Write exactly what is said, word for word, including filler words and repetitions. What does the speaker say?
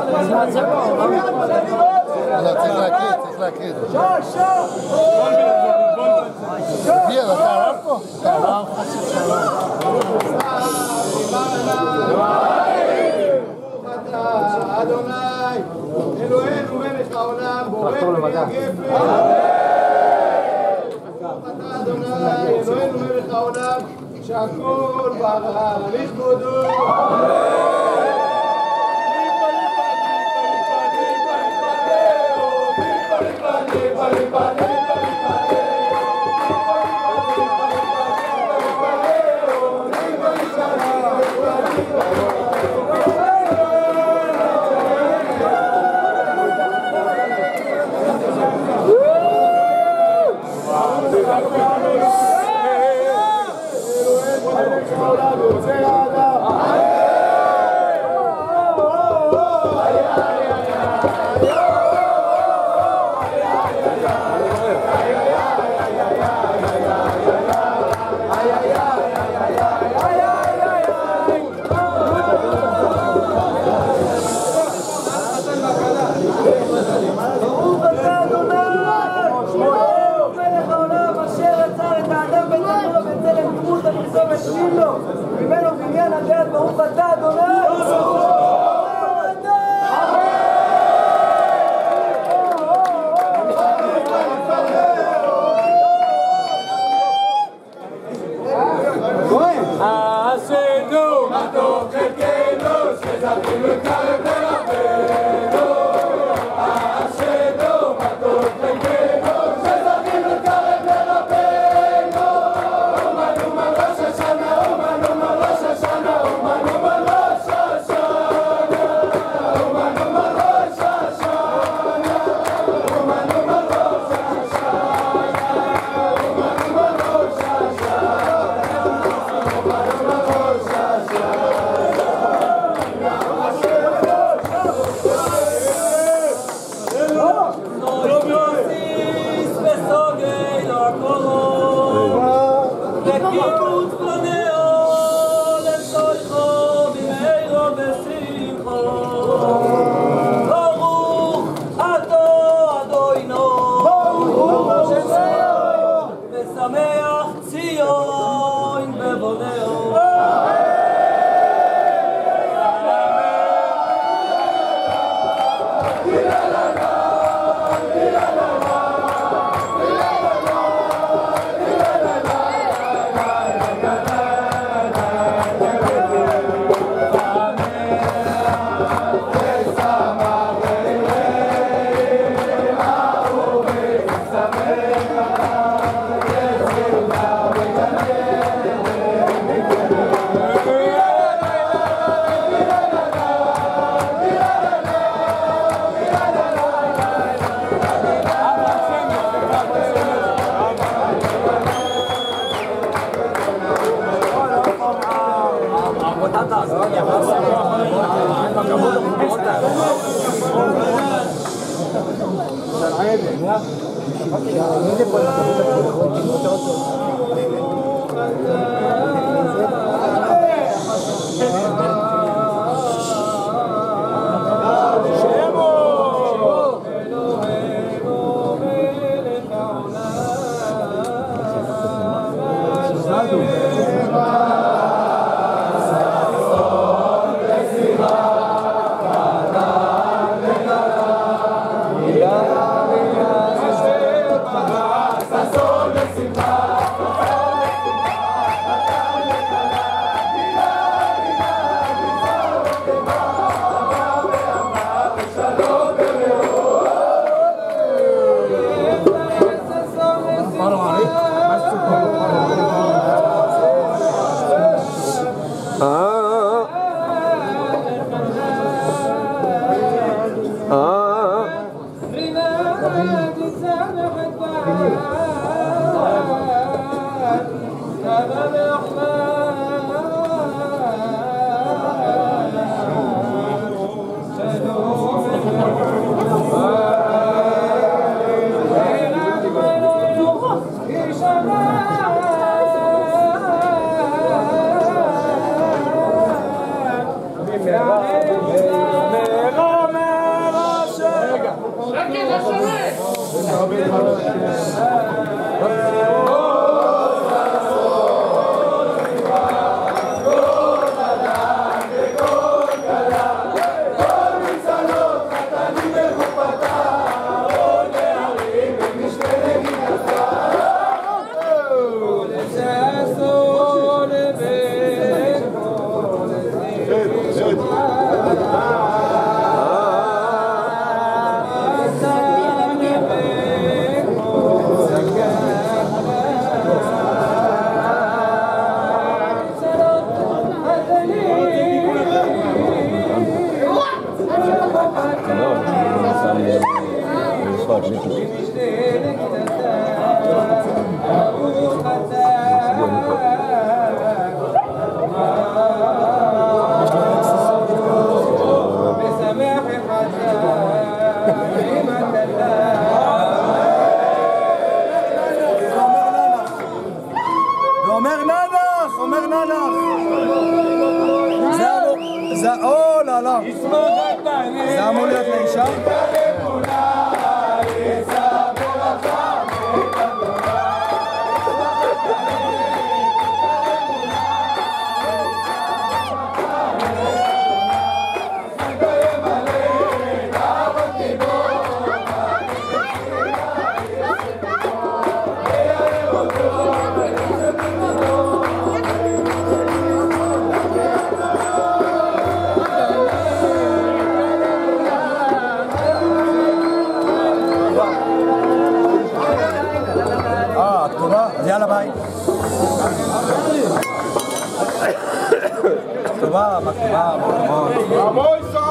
צריך להקריא, צריך להקריא את זה. תגיע, אתה הרב פה? אתה הרב חסיד שלום. אדוני, אלוהינו מלך העולם, בורא פני הגפן. ברוך אתה אדוני, אלוהינו מלך העולם, שהכל ברא לכבודו. ממנו בניין הדעת, ברוך אתה אדוני. עשינו מה טוב חלקנו, שזכינו את רבנו. עשינו מה טוב חלקנו, שזכינו את רבנו. אומן אומן ראש השנה, אומן אומן ראש השנה, אומן אומן ראש השנה, אומן אומן ראש השנה, אומן אומן ראש השנה, אומן אומן ראש השנה. Sasson, אומר ננח, אומר ננח. זה, או, לא, לא. זה אמור להיות לאישה? אז יאללה ביי. טובה, מה טובה, מה טובה.